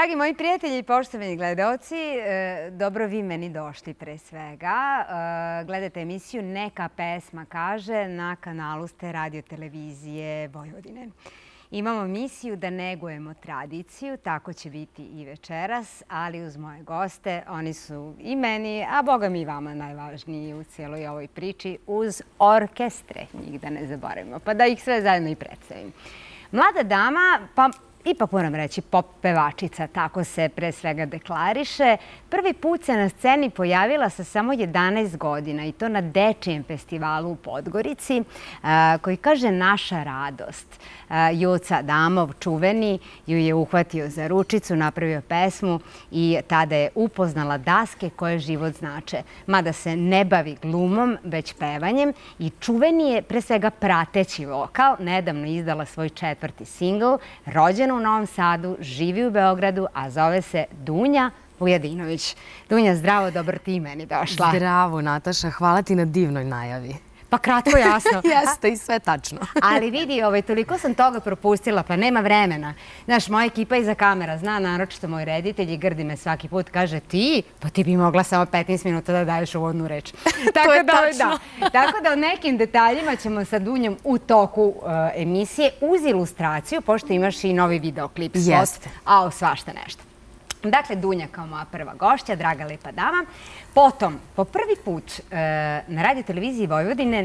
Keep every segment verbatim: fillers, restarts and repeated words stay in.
Dragi moji prijatelji i poštovani gledaoci, dobro vi meni došli pre svega. Gledate emisiju Neka pesma kaže na kanalu ste Radio televizije Vojvodine. Imamo misiju da negujemo tradiciju, tako će biti i večeras, ali uz moje goste, oni su i meni, a boga mi i vama najvažniji u cijeloj ovoj priči, uz orkestre, njih da ne zaboravimo, pa da ih sve zajedno i predstavim. Mlada dama, pa ipak moram reći pop pevačica, tako se pre svega deklariše. Prvi put se na sceni pojavila sa samo jedanaest godina i to na dečijem festivalu u Podgorici koji kaže Naša radost. Joca Adamov, čuveni, ju je uhvatio za ručicu, napravio pesmu i tada je upoznala daske koje život znače. Mada se ne bavi glumom, već pevanjem i čuveni je pre svega prateći vokal. Nedavno izdala svoj četvrti singl, rođena u Novom Sadu, živi u Beogradu, a zove se Dunja Vujadinović. Dunja, zdravo, dobro ti meni došla. Zdravo, Nataša, hvala ti na divnoj najavi. Pa kratko, jasno. Jeste i sve tačno. Ali vidi, toliko sam toga propustila, pa nema vremena. Znaš, moja ekipa iza kamera zna, naročito moj reditelj i grdi me svaki put, kaže ti, pa ti bi mogla samo petnaest minuta da daješ uvodnu reč. To je tačno. Tako da o nekim detaljima ćemo sa Dunjom u toku emisije uz ilustraciju, pošto imaš i novi videoklip. Jeste. A o svašta nešto. Dakle, Dunja kao moja prva gošća, draga lepa dama. Potom, po prvi put na Radio televiziji Vojvodine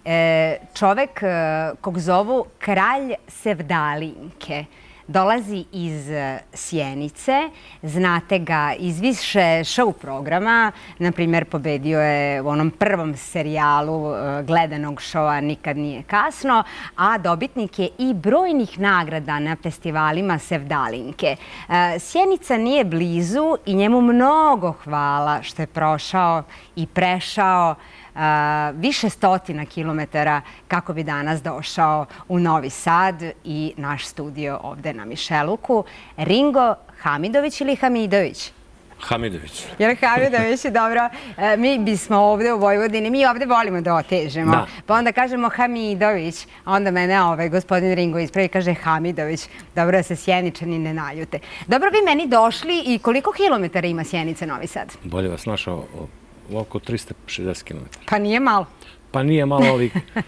čovek kog zovu Kralj Sevdalinke. Dolazi iz Sjenice, znate ga iz više show programa, na primjer pobedio je u onom prvom serijalu gledanog šoua Nikad nije kasno, a dobitnik je i brojnih nagrada na festivalima Sevdalinke. Sjenica nije blizu i njemu mnogo hvala što je prošao i prešao više stotina kilometara kako bi danas došao u Novi Sad i naš studio ovde na Mišeluku. Ringo Hamidović ili Hamidović? Hamidović. Jer Hamidović, dobro. Mi bismo ovde u Vojvodini, mi ovde volimo da otežemo. Pa onda kažemo Hamidović, a onda mene ovaj gospodin Ringo ispravi i kaže Hamidović. Dobro da se Sjeničani ne naljute. Dobro vi meni došli i koliko kilometara ima Sjenica Novi Sad? Bolje vas našao oko trista šezdeset kilometara. Pa nije malo. Pa nije malo, ali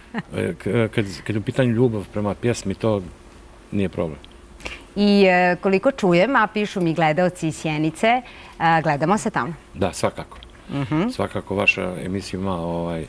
kad je u pitanju ljubav prema pjesmi, to nije problem. I koliko čujem, a pišu mi gledaoci iz Sjenice, gledamo se tamo. Da, svakako. Svakako vaša emisija ima,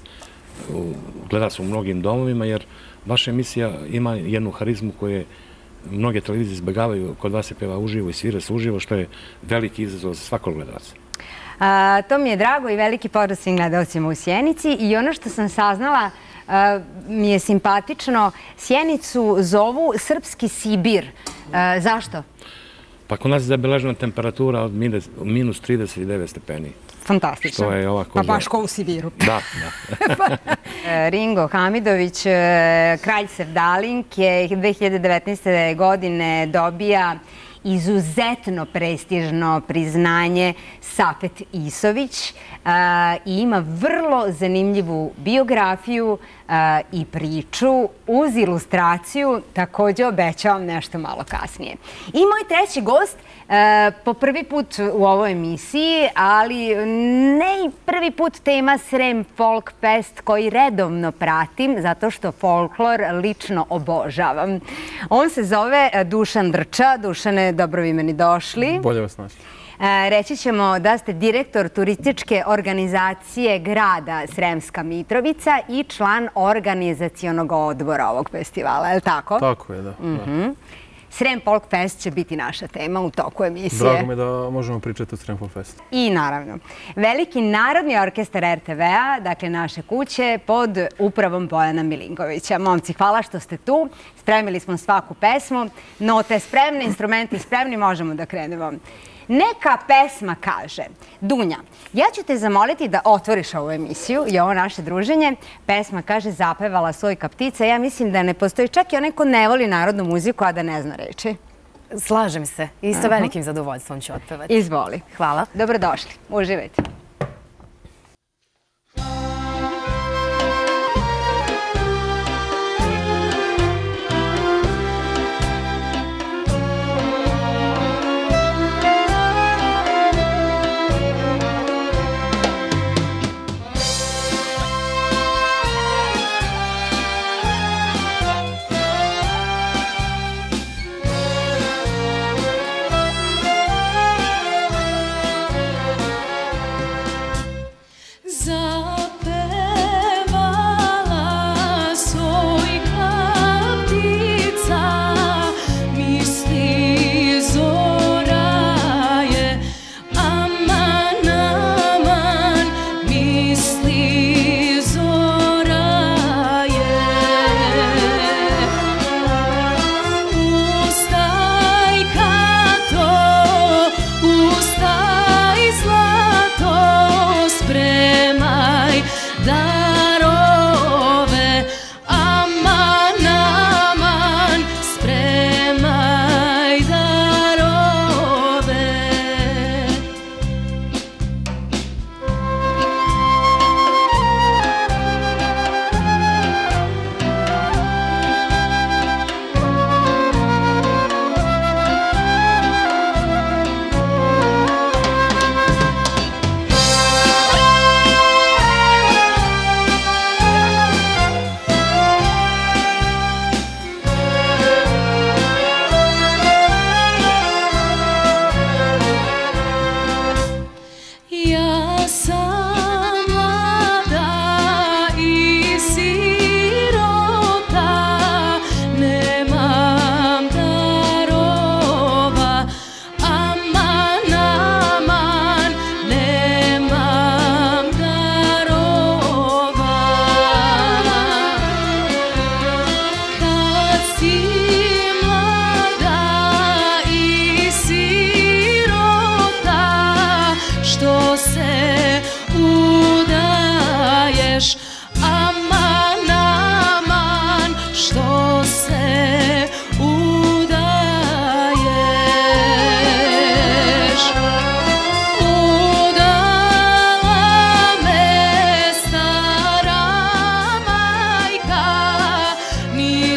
gleda se u mnogim domovima, jer vaša emisija ima jednu harizmu koju mnoge televizije izbjegavaju. Kod vas se peva uživo i svira se uživo, što je veliki izazov za svakog gledalca. To mi je drago i veliki pozdrav svim gledalcima u Sjenici i ono što sam saznala mi je simpatično. Sjenicu zovu Srpski Sibir. Zašto? Pa kod nas je zabeležena temperatura od minus trideset devet stepeni. Fantastično. Pa baš ko u Sibiru. Da, da. Ringo Hamidović, Kralj Sevdalinke, dve hiljade devetnaeste. godine dobija izuzetno prestižno priznanje Safet Isović i ima vrlo zanimljivu biografiju i priču uz ilustraciju, također obećavam nešto malo kasnije. I moj treći gost, po prvi put u ovoj emisiji, ali ne i prvi put tema Srem Folk Fest koji redovno pratim, zato što folklor lično obožavam. On se zove Dušan Drča. Dušane, dobro vi meni došli. Bolje vas našli. Reći ćemo da ste direktor turističke organizacije grada Sremska Mitrovica i član organizacionog odbora ovog festivala, je li tako? Tako je, da. Srem Folk Fest će biti naša tema u toku emisije. Drago mi je da možemo pričati o Srem Folk Festu. I naravno, Veliki narodni orkestar er te ve-a, dakle naše kuće, pod upravom Bojana Milinkovića. Momci, hvala što ste tu. Spremili smo svaku pesmu. Note spremne, instrumenti spremni, možemo da krenemo. Neka pesma kaže, Dunja, ja ću te zamoliti da otvoriš ovu emisiju i ovo naše druženje. Pesma kaže, zapevala Sojka ptica. Ja mislim da ne postoji čak i onaj ko ne voli narodnu muziku, a da ne zna reči. Slažem se i sa velikim zadovoljstvom ću otpevati. Izvoli. Hvala. Dobrodošli. Uživajte.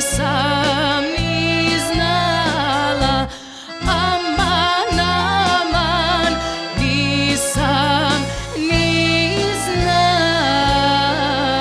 nisam ni znala, aman, aman, nisam ni znala.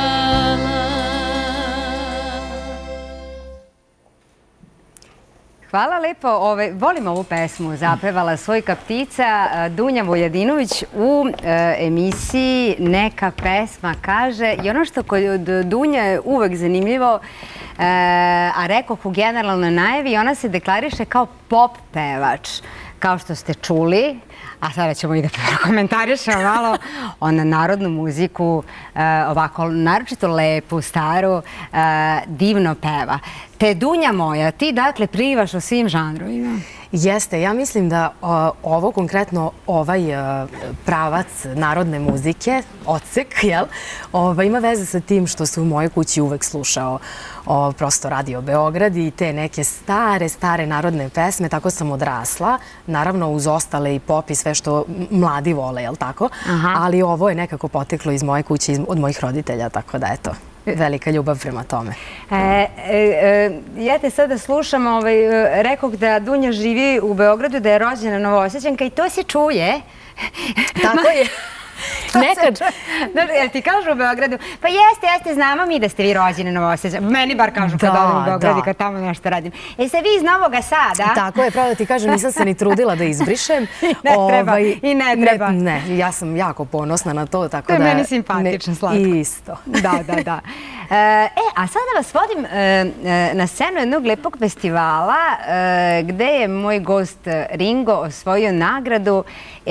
Hvala lepo. Ove, volim ovu pesmu. Zapevala Sojka Ptica, Dunja Vojadinović u e, emisiji Neka pesma kaže. I ono što kod Dunja je uvek zanimljivo, e, a rekoh u generalnoj najavi, ona se deklariše kao pop pevač. Kao što ste čuli, a sada ćemo i da komentarišemo malo ona narodnu muziku, e, ovako naročito lepu, staru, e, divno peva. Te Dunja moja, ti dakle plivaš u svim žanrovima. Jeste, ja mislim da o, ovo konkretno, ovaj o, pravac narodne muzike, odsek, jel, o, ima veze sa tim što se u mojoj kući uvek slušao o, prosto Radio Beograd i te neke stare, stare narodne pesme, tako sam odrasla, naravno uz ostale i pop i sve što mladi vole, jel tako? Aha. Ali ovo je nekako poteklo iz moje kuće, iz, od mojih roditelja, tako da eto. Velika ljubav prema tome. E, e, e, ja te sada slušam, ovaj, rekog da Dunja živi u Beogradu, da je rođena Novosađanka i to se čuje. Tako je. Nekad. Jel ti kažu u Beogradu? Pa jeste, jeste, znamo mi da ste vi rođeni Novosađanki. Meni bar kažu kad odem u Beograd i kad tamo nešto radim. Jeste vi iz Novoga Sada? Tako je, pravo da ti kažem, nisam se ni trudila da izbrišem. I ne treba, i ne treba. Ne, ja sam jako ponosna na to, tako da... To je meni simpatično, slatko. Isto. Da, da, da. E, a sada vas vodim na scenu jednog lepog festivala gde je moj gost Ringo osvojio nagradu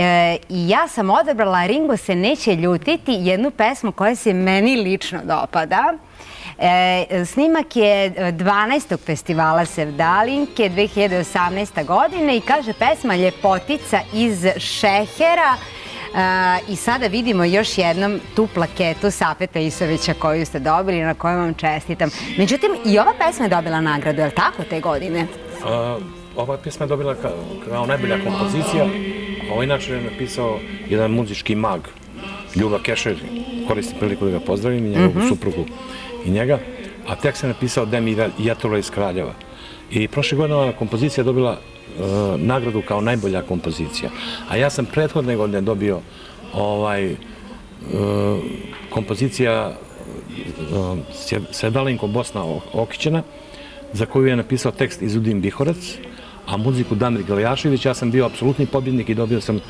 i ja sam odabrala, Ringo se neće ljutiti, jednu pesmu koja se meni lično dopada. E, snimak je dvanaestog festivala Sevdalinke dve hiljade osamnaeste. godine i kaže pesma Ljepotica iz šećera. I sada vidimo još jednom tu plaketu Safeta Isovića koju ste dobili, na kojoj vam čestitam. Međutim, i ova pesma je dobila nagradu, je li tako, te godine? Ova pesma je dobila kao najbolja kompozicija. Ovo inače je napisao jedan muzički mag, Ljuba Kešer, koristim priliku da ga pozdravim, i njegovu suprugu i njega. A tekst je napisao Demir Jatola iz Kraljeva. I prošle godine ova kompozicija je dobila nagradu kao najbolja kompozicija. A ja sam prethodne godine dobio kompozicija Sevdalinko Bosna Okićena, za koju je napisao tekst Izudin Bihorac, a muziku Damir Galijašević. Ja sam bio apsolutni pobjednik i dobio sam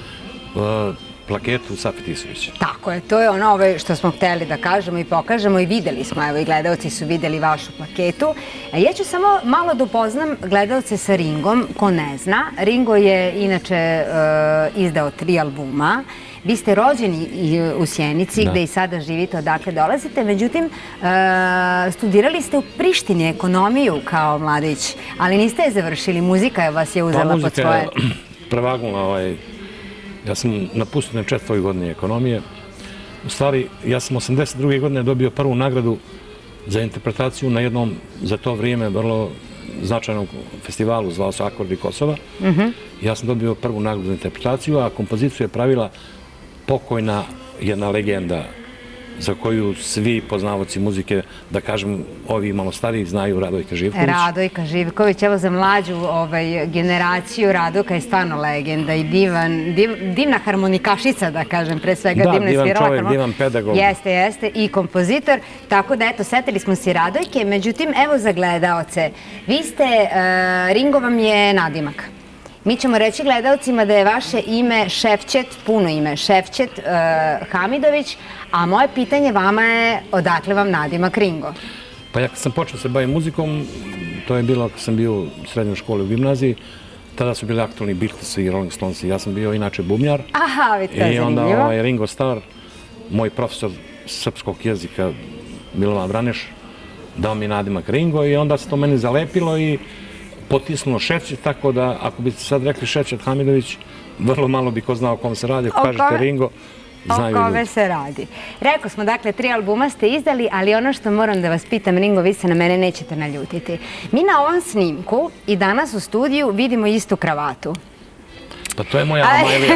plaketu Safeta Isovića. Tako je, to je ono što smo hteli da kažemo i pokažemo i videli smo, evo i gledalci su videli vašu plaketu. Ja ću samo malo da upoznam gledalce sa Ringom, ko ne zna. Ringo je inače izdao tri albuma. Vi ste rođeni u Sjenici, gde i sada živite, odakle dolazite. Međutim, studirali ste u Prištini ekonomiju kao mladić, ali niste je završili. Muzika vas je uzela pod svoje... Pa muzika je prevagnula. Ja sam napustio na četvrtoj godini ekonomije. U stvari, ja sam osamdeset druge godine dobio prvu nagradu za interpretaciju na jednom, za to vrijeme, vrlo značajnom festivalu, zvao se Akordi Kosova. Ja sam dobio prvu nagradu za interpretaciju, a kompoziciju je pravila pokojna jedna legenda za koju svi poznavaoci muzike, da kažem, ovi malo stariji znaju, Radojka Živković. Radojka Živković, evo za mlađu generaciju, Radojka je stvarno legenda i divna harmonikašica, da kažem, pre svega divno je svirala. Da, divan čovjek, divan pedagog. Jeste, jeste, i kompozitor. Tako da, eto, setili smo se Radojke. Međutim, evo za gledaoce. Vi ste, Ringo vam je nadimak. Mi ćemo reći gledalcima da je vaše ime Šefčet, puno ime, Šefčet Hamidović, a moje pitanje vama je odakle vam nadimak Ringo? Pa ja kad sam počeo se baviti muzikom, to je bilo kad sam bio u srednjoj školi u gimnaziji, tada su bili aktualni Beatlesi i Rolling Stonesi. Ja sam bio inače bubnjar. Aha, vidite, zanimljivo. I onda Ringo Starr, moj profesor srpskog jezika Milovan Vraneš, dao mi nadimak Ringo i onda se to meni zalepilo i potisnulo Šefčet, tako da ako biste sad rekli Šefčet Hamidović, vrlo malo bi ko znao o kom se radi. Ako kažete Ringo, znaju ljudi. O kome se radi. Rekao smo, dakle, tri albuma ste izdali, ali ono što moram da vas pitam, Ringo, vi se na mene nećete naljutiti. Mi na ovom snimku i danas u studiju vidimo istu kravatu. Pa to je moja Amalija.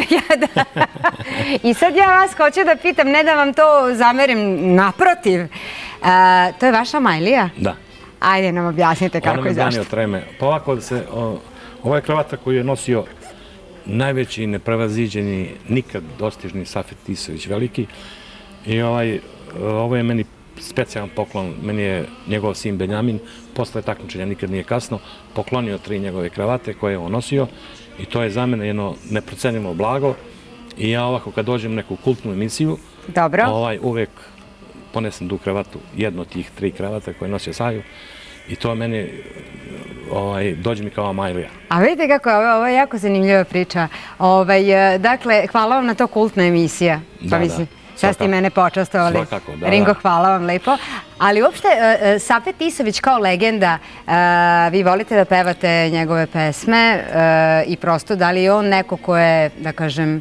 I sad ja vas hoću da pitam, ne da vam to zamerim, naprotiv. To je vaša Amalija? Da. Ajde nam objasnite kako i zašto. Ona me brani od treme. Pa ovako, se, o, ovo je kravata koju je nosio najveći, neprevaziđeni, nikad dostižni Safet Tisović veliki. I ovaj, ovo je meni specijalan poklon. Meni je njegov sin Benjamin, posle takmičenja nikad nije kasno, poklonio tri njegove kravate koje je on nosio i to je za mene jedno neprocenjivo blago. I ja ovako kad dođem u neku kultnu emisiju, Dobro. Ovaj, uvek ponesem tu kravatu, jednu od tih tri kravata koje nosio Saju i to meni ovaj, dođe mi kao Amajlija. A vidite kako je ovo, ovo je jako zanimljiva priča. Ovaj, dakle, hvala vam na to kultna emisija. Da, pa mislim, da. sad ste i mene počastovali. Svakako, da, Ringo, da. hvala vam lepo. Ali uopšte, Safet Tisović kao legenda, vi volite da pevate njegove pesme i prosto da li je on neko ko je, da kažem,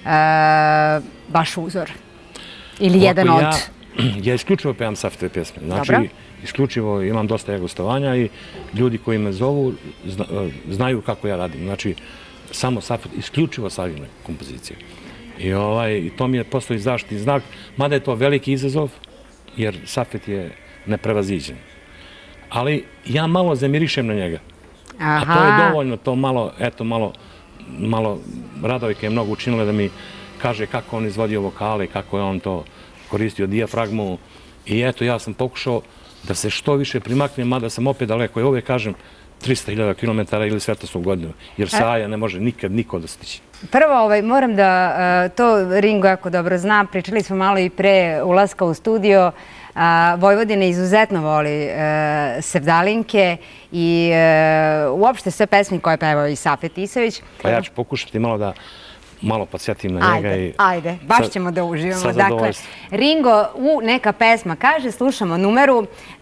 vaš uzor? Ili jedan od... Ja, ja isključivo pevam Safetove pjesme. Znači, Dobro. isključivo imam dosta ja gostovanja i ljudi koji me zovu zna, znaju kako ja radim. Znači, samo Safet, isključivo Savine kompozicije. I ovaj, to mi je postoji zaštitni znak, mada je to veliki izazov, jer Safet je neprevaziđen. Ali ja malo zamirišem na njega. Aha. A to je dovoljno, to malo, eto, malo, malo Radojka je mnogo učinila da mi kaže kako on izvodio vokale, kako je on to koristio dijafragmu. I eto, ja sam pokušao da se što više primaknem, mada sam opet daleko. I uvijek kažem trista hiljada kilometara ili Svetosnu godinu, jer Saja ne može nikad niko dostići. Prvo, ovaj, moram da, to Ringo jako dobro zna, pričali smo malo i pre ulaska u studio, Vojvodina izuzetno voli sevdalinke i uopšte sve pesme koje pevao i Safet Tisović. Pa ja ću pokušati malo da malo podsjetim na njega. Ajde, i ajde, baš ćemo da uživamo. Sa Dakle, zadovoljstvom. Ringo u neka pesma kaže, slušamo numeru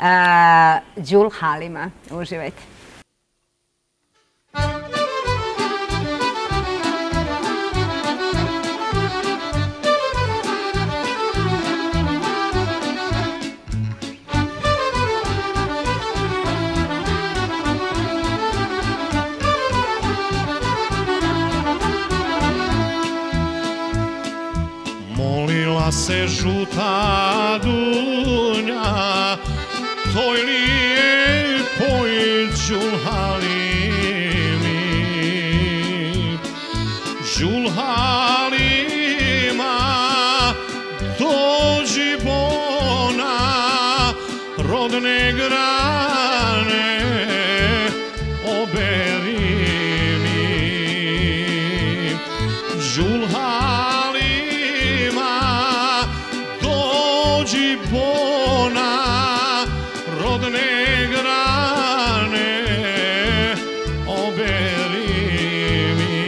Đul Halima. Uživajte. Molila se žuta dunja toj lijepoj Đul Halimi. Đul Halima, dođi bona rodne grane, oberi mi. Đul dođi bona rodne grane, oberi mi.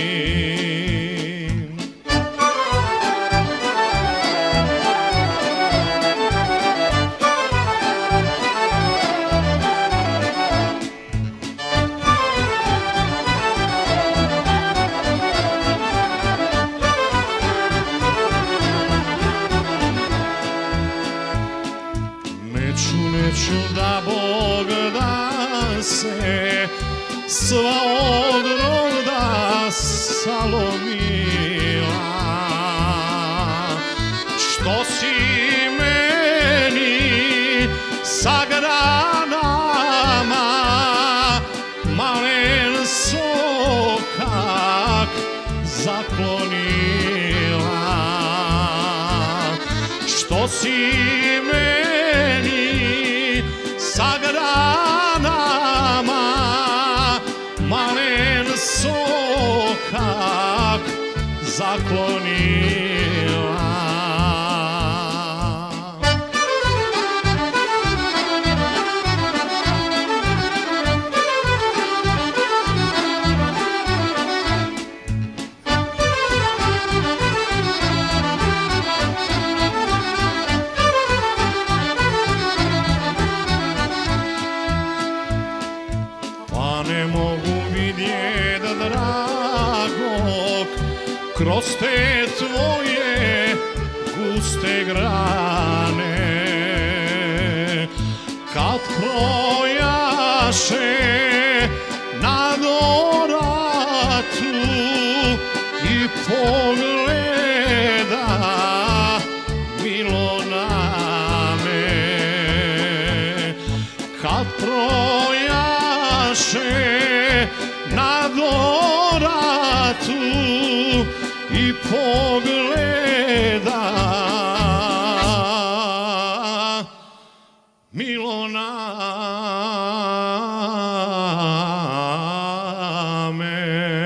Neću da Bog da se sva odroda salomila, što si meni sa granama malen sokak zaklonila, što si meni sa granama malen sokak zaklonila. Ne mogu vidjet dragog kroz te tvoje guste grane, kad projaše nad oratu i pogleda milo na me, kad projaše stojaše na doratu i pogleda Milona me.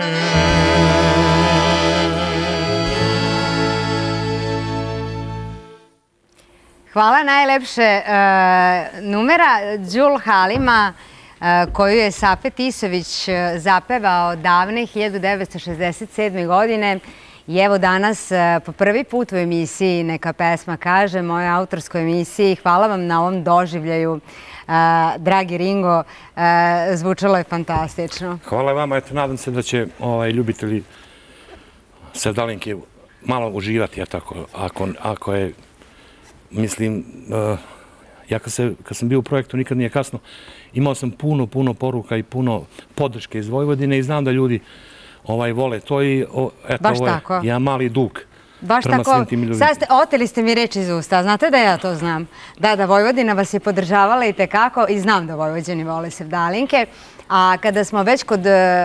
Hvala najlepše. Numera Đul Halima koju je Safe Tisović zapevao davne hiljadu devetsto šezdeset sedme. godine. I evo danas po prvi put u emisiji Neka pesma kaže, mojoj autorskoj emisiji. Hvala vam na ovom doživljaju, dragi Ringo. Zvučalo je fantastično. Hvala vama. Eto, nadam se da će ljubitelji Sevdalinke malo uživati, ako je, mislim, ja kad sam bio u projektu Nikad nije kasno, imao sam puno, puno poruka i puno podrške iz Vojvodine i znam da ljudi vole to i eto, ovo je jedan mali dug prema svim tim ljudima. Sad ste, oteli ste mi reč iz usta, znate da ja to znam. Da, da, Vojvodina vas je podržavala i tekako i znam da Vojvođani vole Sevdalinke. A kada smo već kod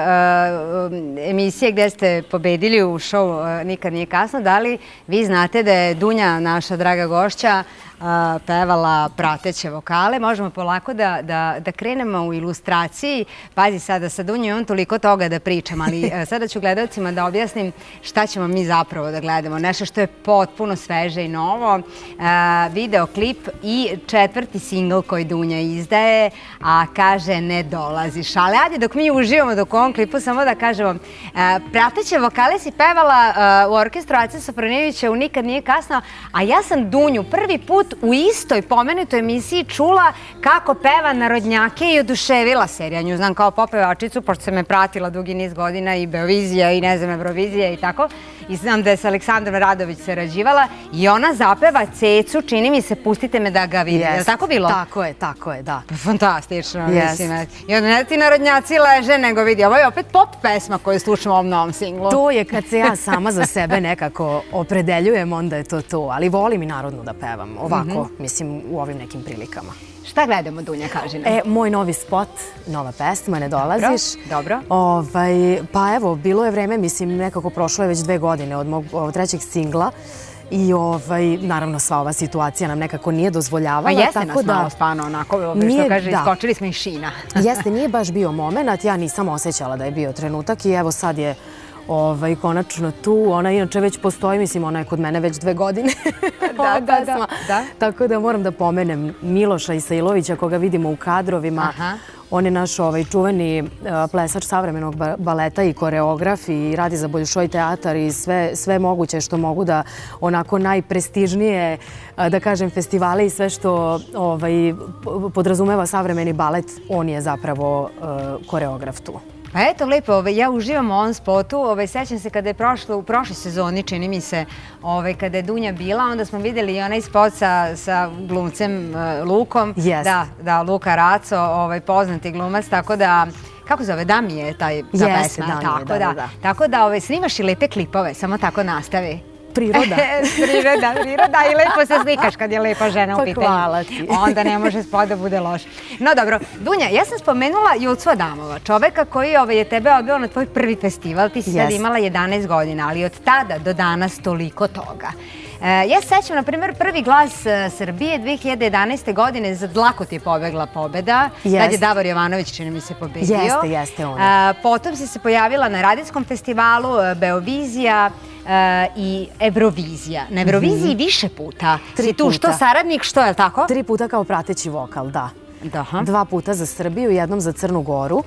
emisije gdje ste pobedili u show Nikad nije kasno, da li vi znate da je Dunja, naša draga gošća, pevala prateće vokale? Možemo polako da krenemo u ilustraciji. Pazi sada, sa Dunjom imam toliko toga da pričam, ali sada ću gledalcima da objasnim šta ćemo mi zapravo da gledamo. Nešto što je potpuno sveže i novo. Videoklip i četvrti singl koji Dunja izdaje, a kaže Ne dolaziš. Ali ajde, dok mi uživamo dok u ovom klipu, samo da kažemo, prateće vokale si pevala u orkestru Ace Sofronijevića u Nikad nije kasno, a ja sam Dunju prvi put u istoj pomenutoj emisiji čula kako peva narodnjake i oduševila se, jer ja nju znam kao popevačicu, pošto se me pratila dugi niz godina i Beovizija i ne znam, Eurovizija i tako, i znam da je sa Aleksandrom Radović sarađivala i ona zapeva Cecu, čini mi se, Pustite me da ga vidim. Je li tako bilo? Tako je, tako je, da. Fantastično, mislim. I onda ne ti narodnjaci leže, nego vidi, ovo je opet pop pesma koju slušamo u ovom novom singlu. To je kad se ja sama za sebe nekako opredeljujem, onda je to to, ali volim i narodnu da pevam, ovako, mislim, u ovim nekim prilikama. Šta gledamo, Dunja, kaži nam? E, moj novi spot, nova pesma, Ne dolaziš. Dobro. Pa evo, bilo je vreme, mislim, nekako prošlo je već dve godine od mog trećeg singla i naravno sva ova situacija nam nekako nije dozvoljavala. Pa jeste nas malo stvarno onako, što kaže, iskočili smo iz šina. Jeste, nije baš bio moment, ja nisam osjećala da je bio trenutak i evo sad je konačno tu. Ona inače već postoji, mislim, ona je kod mene već dve godine. Da, da, da. Tako da moram da pomenem Miloša Isailovića, koga vidimo u kadrovima. On je naš čuveni plesač savremenog baleta i koreograf i radi za Bolšoj teatar i sve moguće što mogu da onako najprestižnije, da kažem, festivale i sve što podrazumeva savremeni balet, on je zapravo koreograf tu. Pa eto, lepo, ja uživam u ovom spotu. Sećam se kada je prošlo u prošloj sezoni, čini mi se, kada je Dunja bila, onda smo vidjeli i onaj spot sa glumcem Lukom. Yes. Da, Luka Raco, poznati glumac, tako da... Kako zove? Dami je ta pesma. Jeste, Dami, da, da. Tako da snimaš i lepe klipove, samo tako nastavi. Priroda. Priroda, priroda i lepo se slikaš kad je lepa žena u pitanju. Hvala ti. Onda ne može spod da bude loš. No dobro, Dunja, ja sam spomenula Julcu Adamova, čoveka koji je tebe odveo na tvoj prvi festival. Ti si sad imala jedanaest godina, ali od tada do danas toliko toga. Ja se sećam, na primjer, prvi glas Srbije dve hiljade jedanaeste. godine, za dlako ti je pobegla pobeda. Tad je Davor Jovanović, čini mi se, pobedio. Jeste, jeste on. Potom si se pojavila na radijskom festivalu Beovizija i Eurovizija. Na Euroviziji više puta. Si tu što saradnik, što, je li tako? Tri puta kao prateći vokal, da. Dva puta za Srbiju, jednom za Crnu Goru.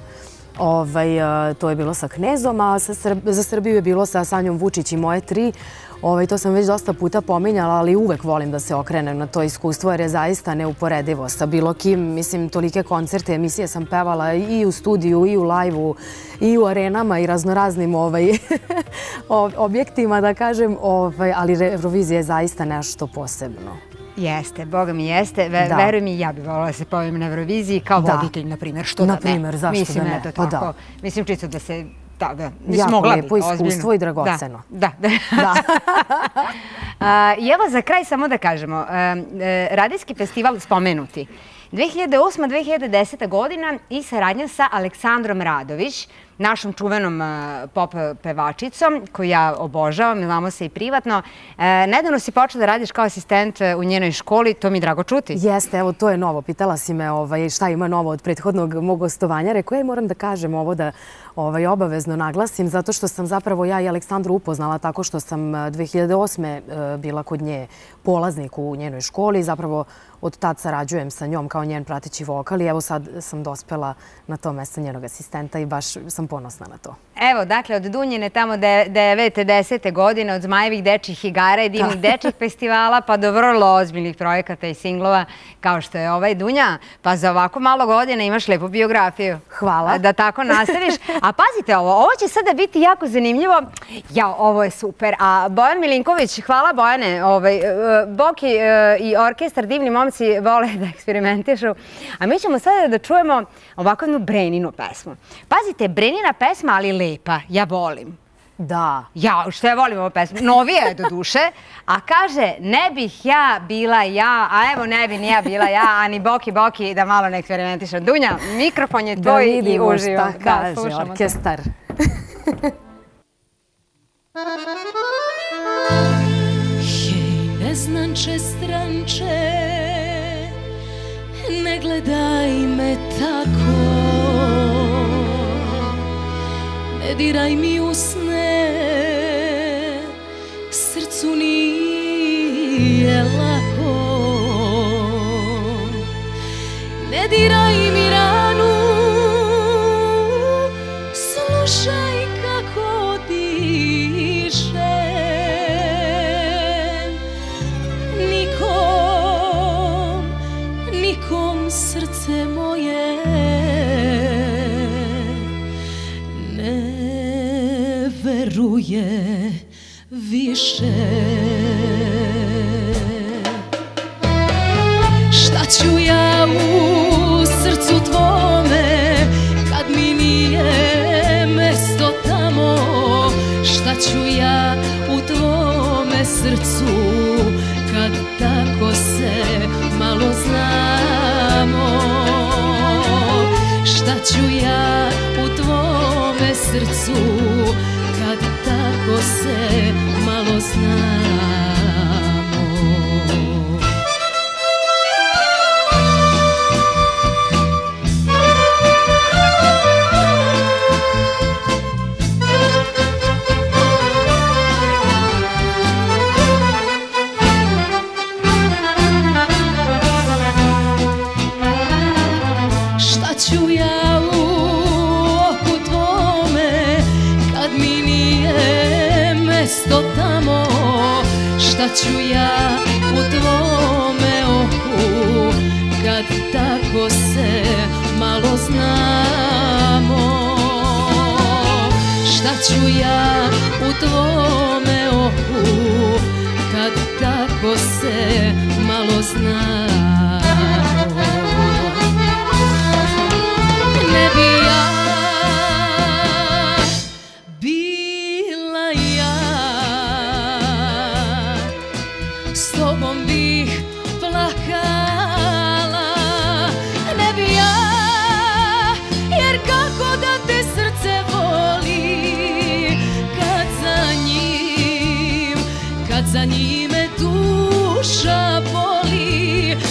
To je bilo sa Knezom, a za Srbiju je bilo sa Sanjom Vučić i Moje tri. To sam već dosta puta pominjala, ali uvek volim da se okrenem na to iskustvo jer je zaista neuporedivo sa bilo kim. Mislim, tolike koncerte, emisije sam pevala i u studiju, i u lajvu, i u arenama i raznoraznim objektima, da kažem, ali Eurovizija je zaista nešto posebno. Jeste, boga mi jeste. Veruj mi, ja bih volila da se pojavim na Euroviziji kao voditelj, na primjer. Što da ne? Na primjer, zašto da ne? Pa da. Mislim, čisto da se... Da, da. Jako lijepo iskustvo i dragoceno. Da, da. I evo za kraj samo da kažemo, radijski festival spomenuti dve hiljade osma do dve hiljade deseta godina i saradnja sa Aleksandrom Radović, našom čuvenom pop pevačicom, koju ja obožavam, znamo se i privatno. Nedavno si počela da radiš kao asistent u njenoj školi, to mi je drago čuti. Jeste, evo, to je novo. Pitala si me šta ima novo od prethodnog mog gostovanja. Rekao, ja moram da kažem ovo da obavezno naglasim, zato što sam zapravo ja i Aleksandru upoznala tako što sam dve hiljade osme bila kod nje polaznik u njenoj školi. Zapravo od tad sarađujem sa njom kao njen prateći vokal i evo sad sam dospela na to mesto njenog asistenta i baš sam ponosna na to. Evo, dakle, od Dunjine tamo devete, desete godine, od Zmajevih dečjih igara i divnih dečjih festivala, pa do vrlo ozbiljnih projekata i singlova, kao što je ovaj Dunja. Pa za ovako malo godina imaš lepu biografiju. Hvala. Da tako nastaviš. A pazite ovo, ovo će sada biti jako zanimljivo. Ja, ovo je super. A Bojan Milinković, hvala Bojane, Boki i orkestar, divni momci vole da eksperimentišu. A mi ćemo sada da čujemo ovako jednu Breninu pesmu. Pazite, Brenina pesma, ali lepa. Ja volim. Da. Ja, što ja volim ovu pesmu. Novija je do duše. A kaže, ne bih ja bila ja, a evo ne bi ni ja bila ja, a ni Boki Boki da malo ne eksperimentišem. Dunja, mikrofon je tvoj i uživo. Da vidimo šta kaže orkestar. Hej, neznanče stranče, ne gledaj me tako, ne diraj mi u sne, srcu nije lako. Ne diraj mi ranu, slušaj kako dišem. Nikom, nikom srce moje veruje više. Šta ću ja u srcu tvome kad mi nije mesto tamo? Šta ću ja u tvome srcu kad tako se malo znamo? Šta ću ja u tvome srcu kad tako se malo znamo? Šta ću ja u oku tvome kad mi nije mesto tamo? Šta ću ja u tvome oku kad tako se malo znamo? Šta ću ja u tvome oku kad tako se malo znamo? Ne bi ja bila ja, s tobom bih plakala. Ne bi ja, jer kako da te srce voli kad za njim, kad za njime duša boli.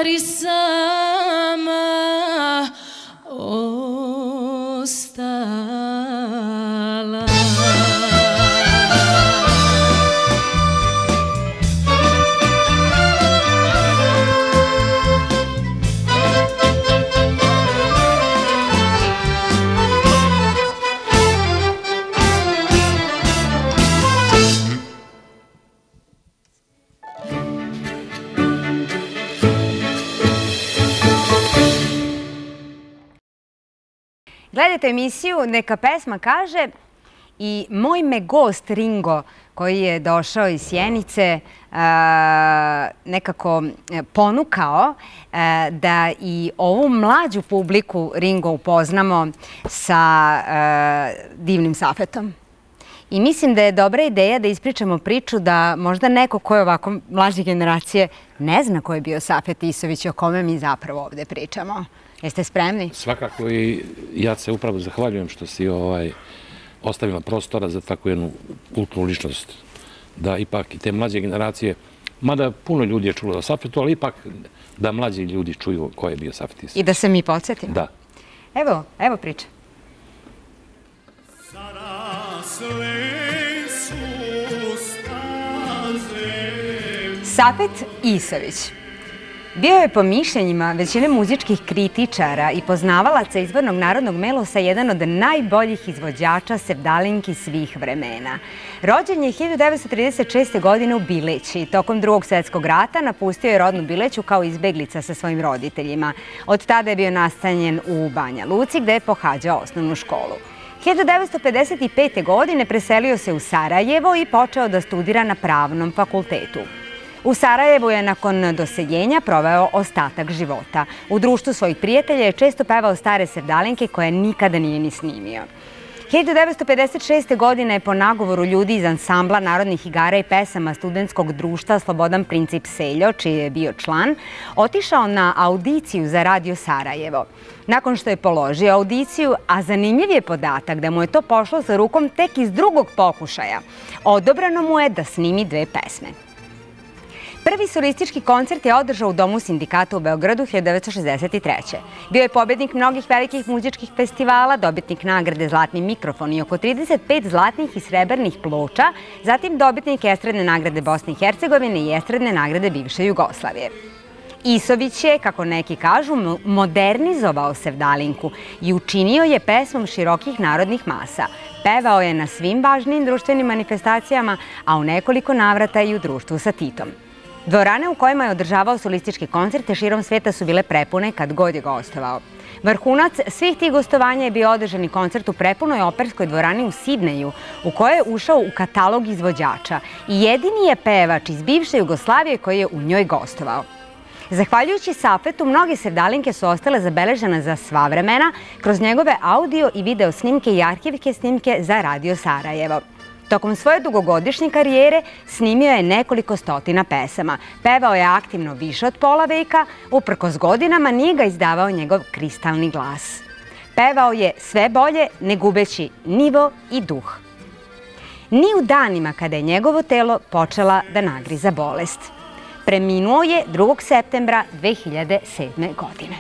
stvari sama ostala. Gledajte emisiju Neka pesma kaže i moj me gost Ringo koji je došao iz Sjenice nekako ponukao da i ovu mlađu publiku Ringo upoznamo sa divnim Safetom. I mislim da je dobra ideja da ispričamo priču da možda neko ko je ovako mlađe generacije ne zna ko je bio Safet Isović i o kome mi zapravo ovde pričamo. Jeste spremni? Svakako i ja se upravo zahvaljujem što si ostavila prostora za takvu jednu kulturnu ličnost. Da ipak i te mlađe generacije, mada puno ljudi je čulo o Safetu, ali ipak da mlađi ljudi čuju ko je bio Safet Isović. I da se mi podsjetimo? Da. Evo, evo priča. Safet Isović bio je po mišljenjima većine muzičkih kritičara i poznavalaca izvornog narodnog melosa jedan od najboljih izvođača sevdalinki svih vremena. Rođen je hiljadu devetsto trideset šeste. godine u Bileći. Tokom Drugog svjetskog rata napustio je rodnu Bileću kao izbeglica sa svojim roditeljima. Od tada je bio nastanjen u Banja Luci gde je pohađao osnovnu školu. hiljadu devetsto pedeset pete. godine preselio se u Sarajevo i počeo da studira na Pravnom fakultetu. U Sarajevu je nakon doseljenja proveo ostatak života. U društvu svojih prijatelja je često pevao stare sevdalinke koje nikada nije ni snimio. hiljadu devetsto pedeset šeste. godine je po nagovoru ljudi iz ansambla narodnih igara i pesama studentskog društva Slobodan Princip Seljo, čiji je bio član, otišao na audiciju za Radio Sarajevo. Nakon što je položio audiciju, a zanimljiv je podatak da mu je to pošlo za rukom tek iz drugog pokušaja, odobrano mu je da snimi dve pesme. Prvi solistički koncert je održao u Domu sindikata u Beogradu hiljadu devetsto šezdeset treće. Bio je pobednik mnogih velikih muzičkih festivala, dobitnik nagrade Zlatni mikrofon i oko trideset pet zlatnih i srebrnih ploča, zatim dobitnik estradne nagrade Bosne i Hercegovine i estradne nagrade bivše Jugoslavije. Isović je, kako neki kažu, modernizovao sevdalinku i učinio je pesmom širokih narodnih masa. Pevao je na svim važnijim društvenim manifestacijama, a u nekoliko navrata i u društvu sa Titom. Dvorane u kojima je održavao solističke koncerte širom sveta su bile prepune kad god je gostovao. Vrhunac svih tih gostovanja je bio održani koncert u prepunoj operskoj dvorani u Sidneju, u kojoj je ušao u katalog izvođača i jedini je pevač iz bivše Jugoslavije koji je u njoj gostovao. Zahvaljujući Safetu, mnoge sevdalinke su ostale zabeležene za sva vremena kroz njegove audio i video snimke i arhivske snimke za Radio Sarajevo. Tokom svoje dugogodišnje karijere snimio je nekoliko stotina pesama. Pevao je aktivno više od pola veka, uprkos godinama nije ga izdavao njegov kristalni glas. Pevao je sve bolje, ne gubeći nivo i duh. Ni u danima kada je njegovo telo počela da nagriza bolest. Preminuo je drugog septembra dve hiljade sedme. godine.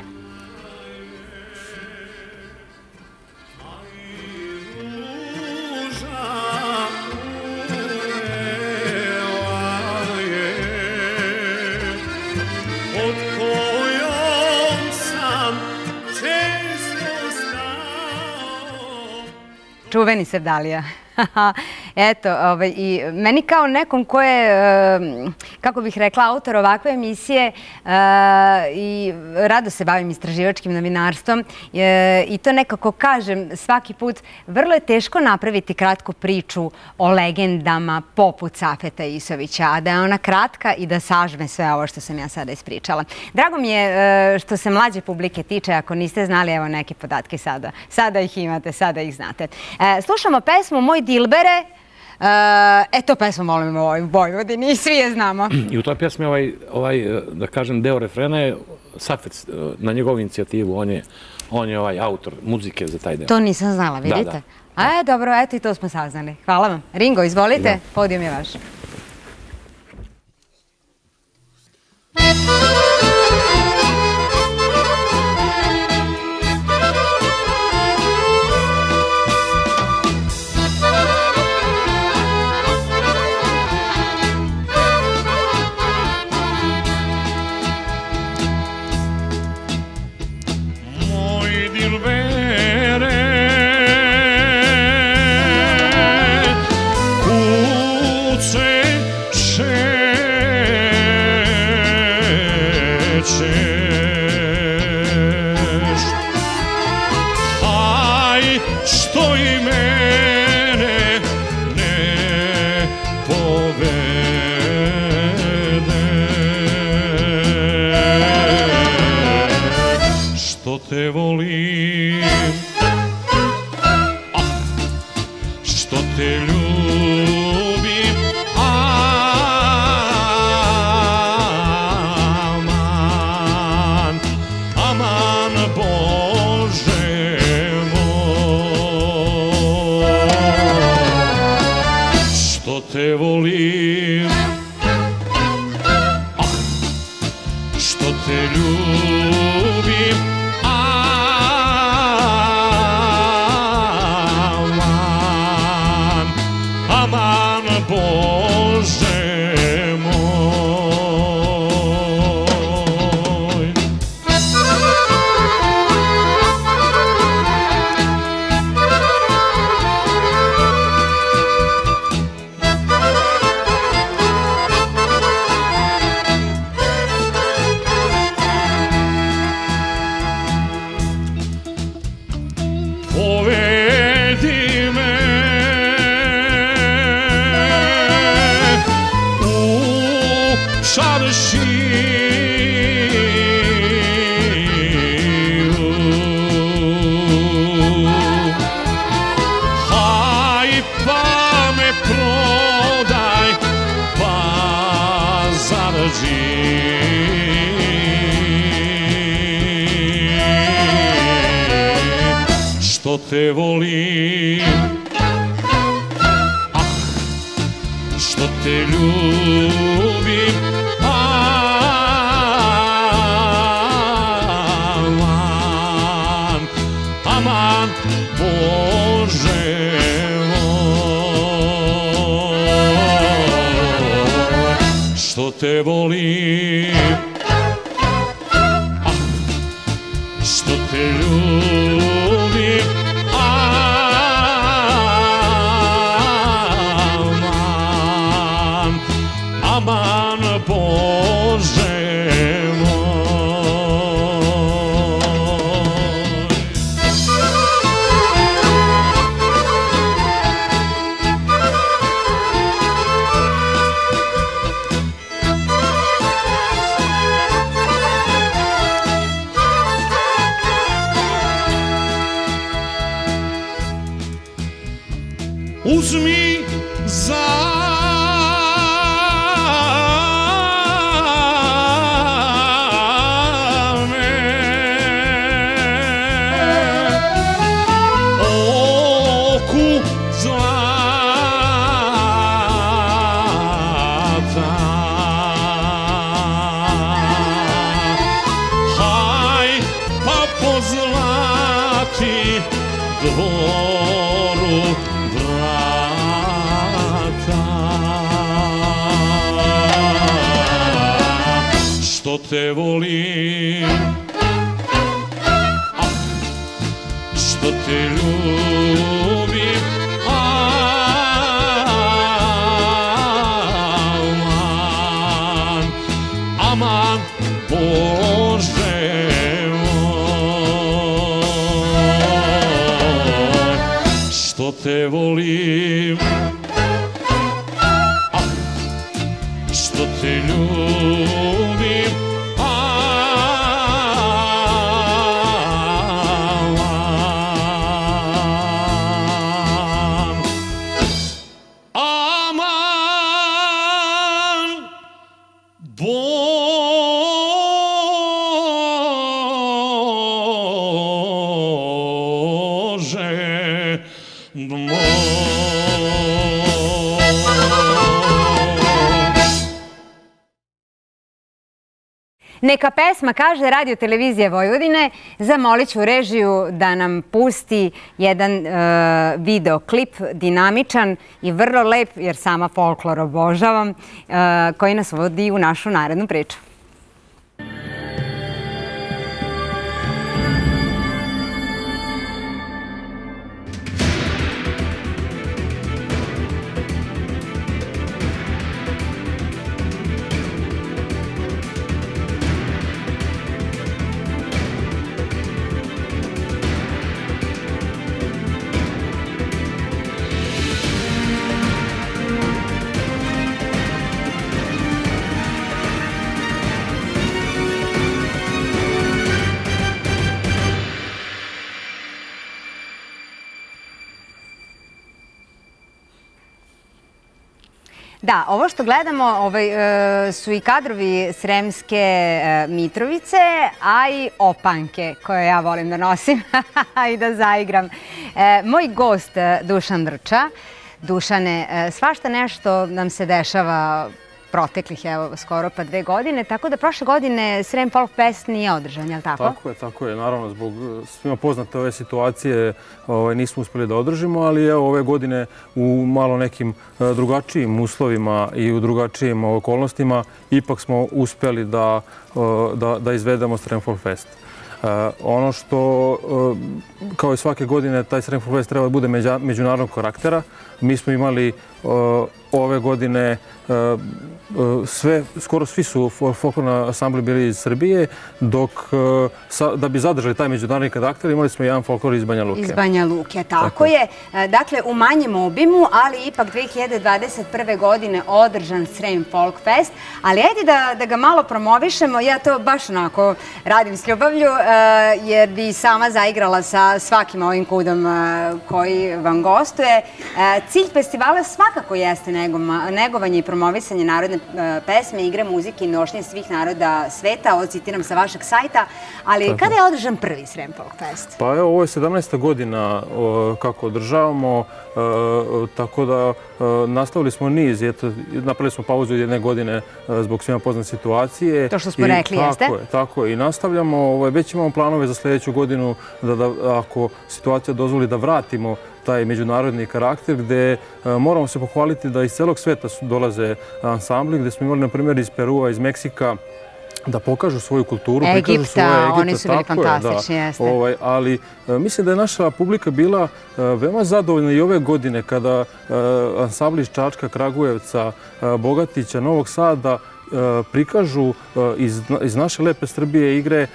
Čuveni Sevdalija. Eto, i meni kao nekom ko je, kako bih rekla, autor ovakve emisije i rado se bavim istraživačkim novinarstvom i to nekako kažem svaki put, vrlo je teško napraviti kratku priču o legendama poput Safeta Isovića, a da je ona kratka i da sažme sve ovo što sam ja sada ispričala. Drago mi je što se mlađe publike tiče, ako niste znali, evo neke podatke sada. Sada ih imate, sada ih znate. Slušamo pesmu Moj Dilbere. E, to pesmu volimo u Vojvodini i svi je znamo. I u toj pjesmi ovaj, da kažem, deo refrena je Safet na njegovu inicijativu. On je ovaj autor muzike za taj deo. To nisam znala, vidite? A je, dobro, eto i to smo saznali. Hvala vam. Ringo, izvolite, podijum je vaš. Thank you. te volim, ah, što te ljubim, aman, aman Bože moj, što te volim, ah, što te ljubim, aman, aman Bože moj. Povedi me u čaršiju, haj pa me prodaj pazardži. Što te volim, ah, što te ljubim, aman, aman Bože moj, što te volim, ah, što te ljubim, aman, aman Bože moj. Uzmi za me oku zlata, haj pa pozlati dvoru vrata, što te volim, ah, što te ljubim, aman, aman Bože moj, što te volim, ah, što te ljubim, aman, aman Bože moj. Neka pesma, kaže Radio Televizije Vojvodine. Zamolit ću režiju da nam pusti jedan uh, videoklip, dinamičan i vrlo lep, jer sama folklor obožavam, uh, koji nas vodi u našu narednu priču. Da, ovo što gledamo ovaj, su i kadrovi Sremske Mitrovice, a i opanke koje ja volim da nosim i da zaigram. Moj gost Dušan Drča. Dušane, svašta nešto nam se dešava proteklih, evo, skoro pa dve godine, tako da prošle godine Srem Folk Fest nije održan, je li tako? Tako je, tako je. Naravno, zbog svima poznate ove situacije nismo uspjeli da održimo, ali evo ove godine u malo nekim drugačijim uslovima i u drugačijim okolnostima ipak smo uspjeli da izvedemo Srem Folk Fest. Ono što, kao i svake godine, taj Srem Folk Fest treba da bude međunarodnog karaktera. Mi smo imali ove godine sve, skoro svi su folklorni ansambli bili iz Srbije, dok da bi zadržali taj međunarodni karakter imali smo jedan folklor iz Banja Luke. Iz Banja Luke, tako je. Dakle, u manjem obimu, ali ipak dve hiljade dvadeset prve. godine održan Srem Folk Fest. Ali ajde da ga malo promovišemo. Ja to baš onako radim s ljubavlju, jer bi sama zaigrala sa svakim ovim kudom koji vam gostuje. Cilj festivala svakako jeste negovanje i promovisanje narodne pesme, igre, muzike i nošnje svih naroda sveta. Ovo citiram sa vašeg sajta. Ali kada je održan prvi Srem Folk Fest? Pa evo, ovo je sedamnaesta godina kako održavamo, tako da nastavili smo niz. Napravili smo pauzu jedne godine zbog svima poznate situacije. To što smo rekli, jeste? Tako je, tako je. I nastavljamo, već imamo planove za sljedeću godinu da ako situacija dozvoli da vratimo taj međunarodni karakter gde moramo se pohvaliti da iz celog sveta dolaze ansambli, gde smo imali, na primjer, iz Perua, iz Meksika, da pokažu svoju kulturu. Egipta, oni su bili fantastični, jeste. Ali mislim da je naša publika bila veoma zadovoljna i ove godine kada ansambli iz Čačka, Kragujevca, Bogatića, Novog Sada prikažu iz naše lepe Srbije igre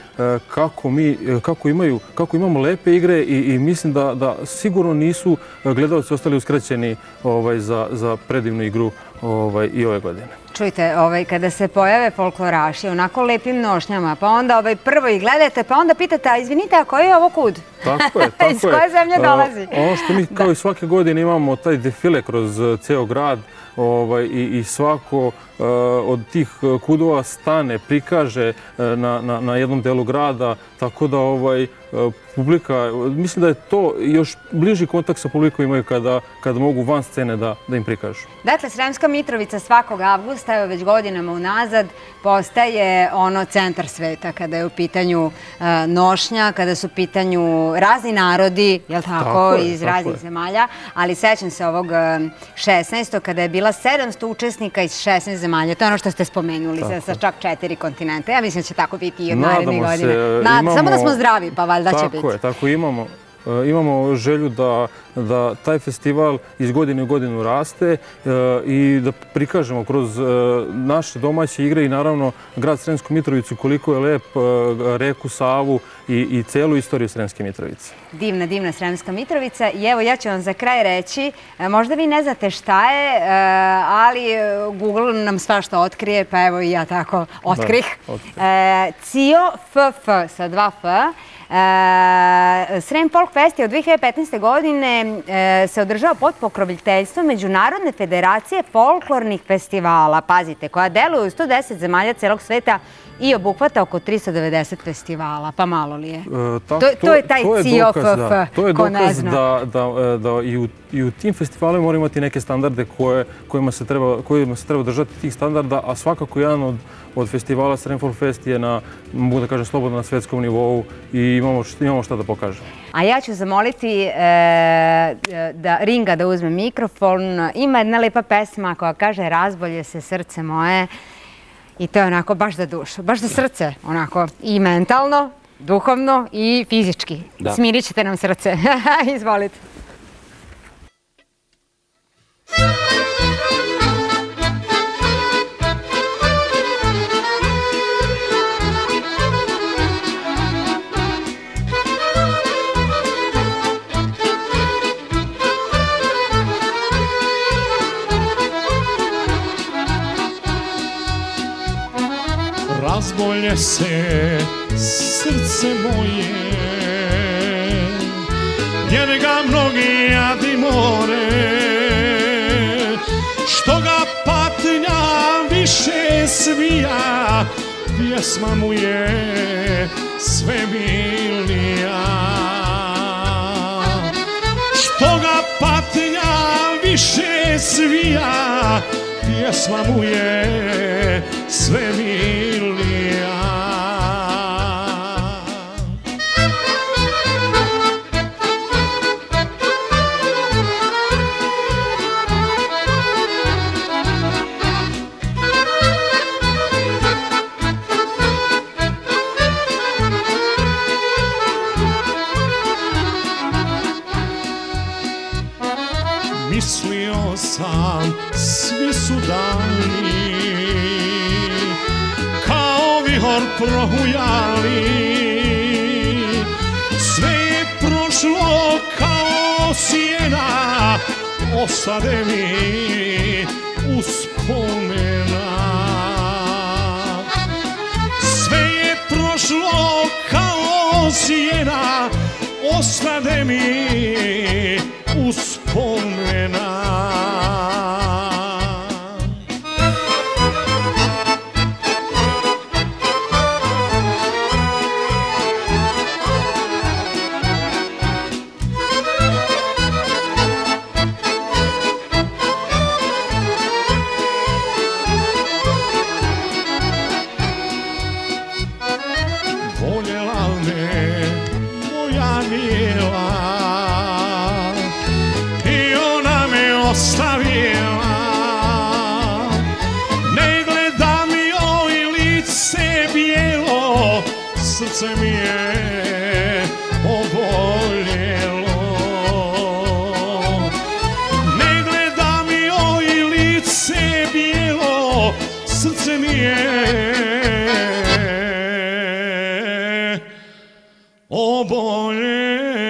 kako imamo lepe igre i mislim da sigurno nisu gledalci ostali uskraćeni za predivnu igru i ove godine. Čujte, kada se pojave folkloraši onako lepim nošnjama, pa onda prvo ih gledate, pa onda pitate, a izvinite, a koji je ovo kud? Tako je, tako je. Iz koje zemlje dolazi? Ono što mi kao i svake godine imamo taj defile kroz ceo grad i svako od tih kudova stane, prikaže na jednom delu grada, tako da publika, mislim da je to još bliži kontakt sa publikom imaju kada mogu van scene da im prikažu. Dakle, Sremska Mitrovica svakog avgusta, evo već godinama unazad, postaje ono centar sveta kada je u pitanju nošnja, kada su u pitanju razni narodi, jel tako, iz raznih zemalja, ali sećam se ovog šesnaestog kada je bila sedamsto učesnika iz šesnaest zemalja. To je ono što ste spomenuli sa čak četiri kontinenta. Ja mislim da će tako biti i od naredne godine. Samo da smo zdravi, pa valjda će biti. Tako je, tako imamo. Imamo želju da taj festival iz godine u godinu raste i da prikažemo kroz naše domaće igre i naravno grad Sremsku Mitrovicu koliko je lep, reku Savu i celu istoriju Sremske Mitrovice. Divna, divna Sremska Mitrovica. I evo, ja ću vam za kraj reći, možda vi ne znate šta je, ali Google nam svašta otkrije, pa evo i ja tako otkrih. C I O F F sa dva F. Srem Folk Fest je od dve hiljade petnaeste. godine se održao pod pokroviteljstvom Međunarodne federacije folklornih festivala, pazite, koja deluje u sto deset zemalja celog sveta i obuhvata oko tristo devedeset festivala. Pa malo li je? To je taj C I O F F, to je ko ne dokaz zna. Da i u tim festivalima moramo imati neke standarde kojima se treba držati tih standarda, a svakako jedan od festivala Srem Folk Fest je na, mogu da kažem, slobodno na svetskom nivou i imamo šta da pokažemo. A ja ću zamoliti Ringa da uzme mikrofon. Ima jedna lepa pesma koja kaže Razbolje se srce moje. I to je onako baš za dušu, baš za srce, onako i mentalno, duhovno i fizički. Smirit ćete nam srce. Izvolite. Razbolje se srce moje, jer ga mnogi jadi more, što ga pat više svija, pjesma mu je sve milija. Što ga patnja više svija, pjesma mu je sve milija. Mislio sam, svi su dani, kao vihor prohujali. Sve je prošlo kao sjena, ostade mi uspomena. Sve je prošlo kao sjena, ostade mi uspomena. Voljela me moja mila i ona me ostavila. Ne gledam joj lice bijelo, srce mi je oboljelo. Ne gledam joj lice bijelo, srce mi je oboljelo.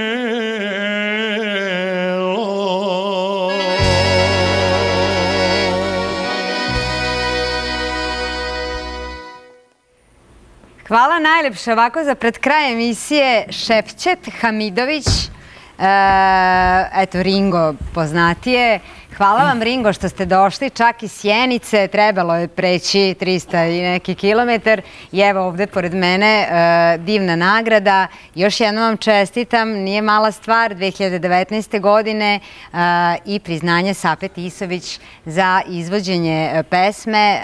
Hvala najlepše ovako za pred kraj emisije Šepčet Hamidović, eto Ringo poznatije. Hvala vam Ringo što ste došli čak iz Sjenice, trebalo je preći trista i neki kilometar i evo ovde pored mene divna nagrada. Još jednom vam čestitam, nije mala stvar, dve hiljade devetnaeste. godine i priznanje Sapet Isović za izvođenje pesme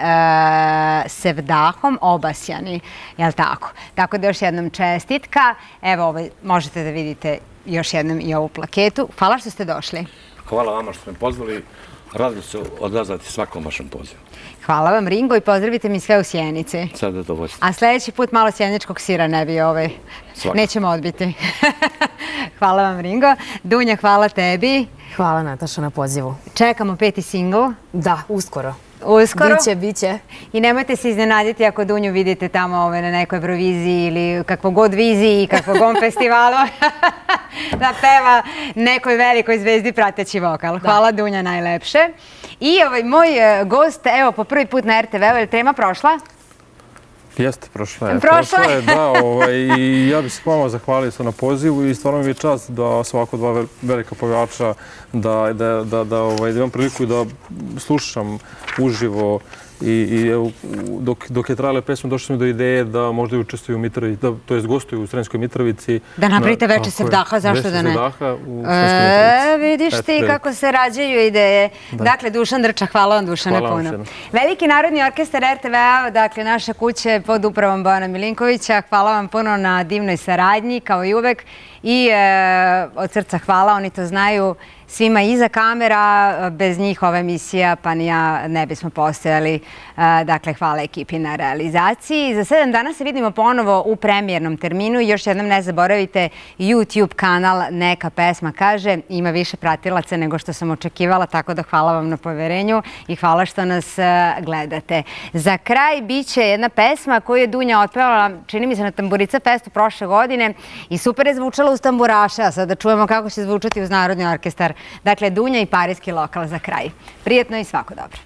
Sevdahom Obasjani, jel tako? Tako da još jednom čestitka, evo možete da vidite još jednom i ovu plaketu. Hvala što ste došli. Hvala vama što ste me pozvali. Rado se odazvati svakom vašem pozivu. Hvala vam Ringo i pozdravite mi sve u Sjenici. Sad da to vozite. A sljedeći put malo sjeničkog sira ne bi ovaj... Nećemo odbiti. Hvala vam Ringo. Dunja, hvala tebi. Hvala Nataša na pozivu. Čekamo peti singl. Da, uskoro. Uskoro. Biće, biće. I nemojte se iznenaditi ako Dunju vidite tamo na nekoj Euroviziji ili kakvo god viziji i kakvog god festivalu da peva nekoj velikoj zvezdi prateći vokal. Hvala Dunja najlepše. I moj gost, evo po prvi put na er te ve u, je li tema prošla? Jeste, prošla je. Prošla je, da. I ja bih se vama zahvalio na pozivu i stvarno mi je čast da su ovako dva velika pevača, da imam priliku da slušam uživo i dok je trajala pesma došli smo do ideje da možda i učestvuju u Mitrovici, to jest gostuju u Sremskoj Mitrovici. Da napravite Veče Sevdaha, zašto da ne? Veče Sevdaha u Sremskoj Mitrovici. Vidiš ti kako se rađaju ideje. Dakle, Dušan Drča, hvala vam Dušane puno. Veliki Narodni orkestar er te ve-a, dakle naša kuća pod upravom Bojana Milinkovića, hvala vam puno na divnoj saradnji, kao i uvek. I od srca hvala, oni to znaju svima iza kamera, bez njih ova emisija pa ni ja ne bismo postojali. Dakle, hvala ekipi na realizaciji. Za sedam dana se vidimo ponovo u premijernom terminu i još jednom ne zaboravite YouTube kanal Neka pesma kaže. Ima više pratilaca nego što sam očekivala, tako da hvala vam na poverenju i hvala što nas gledate. Za kraj bit će jedna pesma koju je Dunja otpevala, čini mi se na Tamburica festu prošle godine i super je zvučala uz tamburaše, a sada čujemo kako će zvučati uz Narodni orkestar. Dakle, Dunja i Parijski lokal za kraj. Prijetno i svako dobro.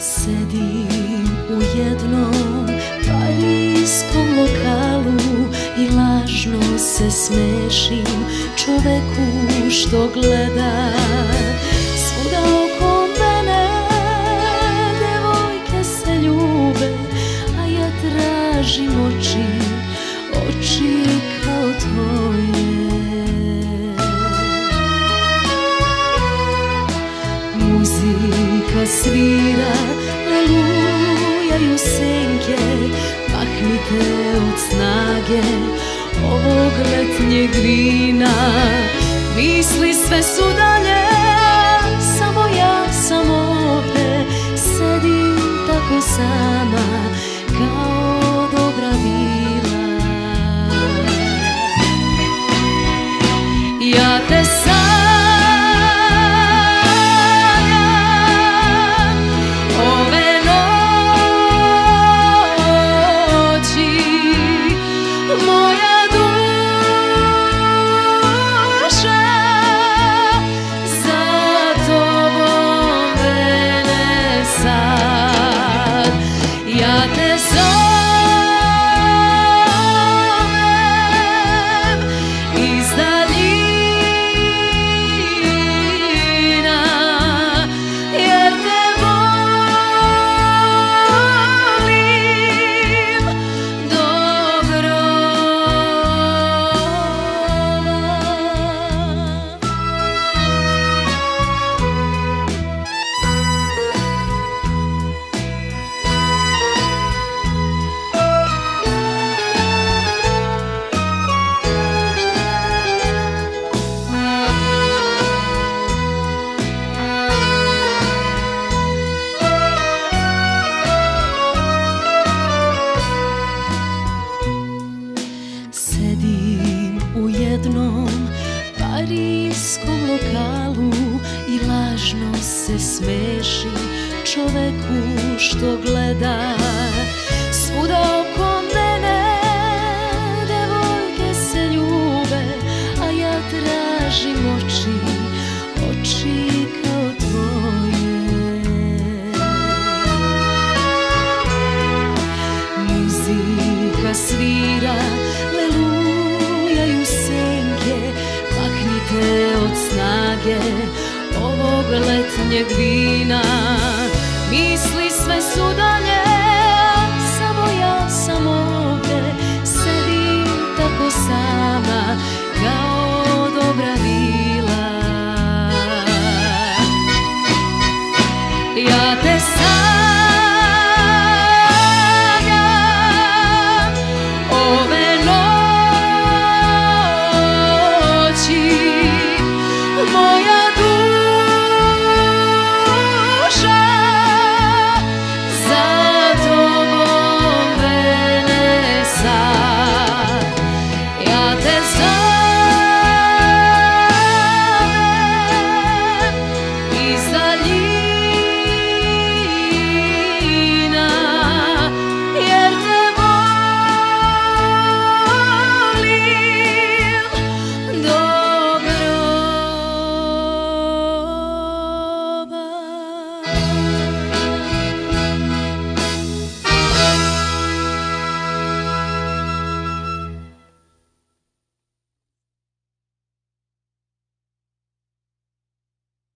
Sedim u jednom parijskom lokalu i lažno se smešim čoveku što gleda. Svuda oko mene devojke se ljube, a ja tražim oči, oči kao tvoje. Muzika svira, lelujaju senke, mahnite od snage ovog letnjeg vina. Misli sve su dalje, samo ja sam ovde, sedim tako sama kao dobra vila. Ja te sanjam ove noći, moja duša za tobom vene sad. Ja te zovem iz daljina, jer te volim do Sedim u jednom parijskom lokalu i lažno se smešim čoveku što gleda. Svuda oko mene devojke se ljube, a ja tražim oči, oči kao tvoje. Muzika svira, lelujaju senke, mahnite od snage ovog letnjeg vina. Misli